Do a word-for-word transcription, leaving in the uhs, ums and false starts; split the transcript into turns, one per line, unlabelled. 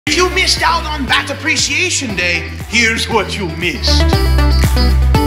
If you missed out on Bat Appreciation Day, here's what you missed.